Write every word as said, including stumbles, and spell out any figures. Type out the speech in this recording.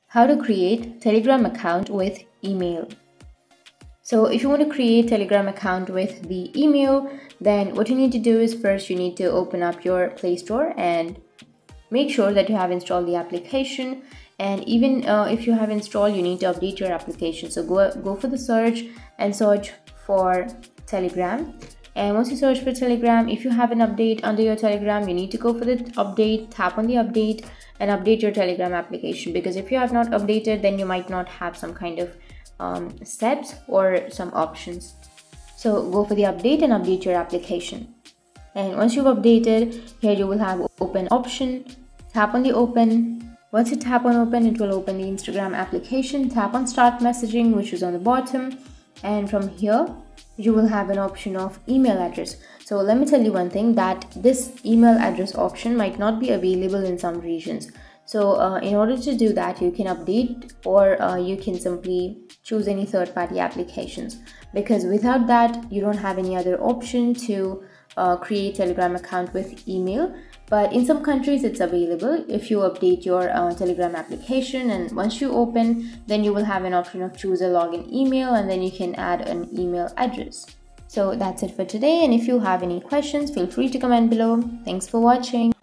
How to create Telegram account with email. So if you want to create Telegram account with the email, then what you need to do is first you need to open up your Play Store and make sure that you have installed the application. And even uh, if you have installed, you need to update your application. So go, go for the search and search for Telegram. And once you search for Telegram, if you have an update under your Telegram, you need to go for the update, tap on the update and update your Telegram application. Because if you have not updated, then you might not have some kind of um, steps or some options. So go for the update and update your application. And once you've updated, here you will have open option. Tap on the open. Once you tap on open, it will open the Instagram application. Tap on start messaging, which is on the bottom. And from here, you will have an option of email address. So let me tell you one thing, that this email address option might not be available in some regions. So uh, in order to do that, you can update or uh, you can simply choose any third-party applications, because without that, you don't have any other option to uh, create Telegram account with email. But in some countries it's available if you update your uh, Telegram application, and once you open, then you will have an option of choose a login email, and then you can add an email address. So that's it for today, and if you have any questions, feel free to comment below. Thanks for watching.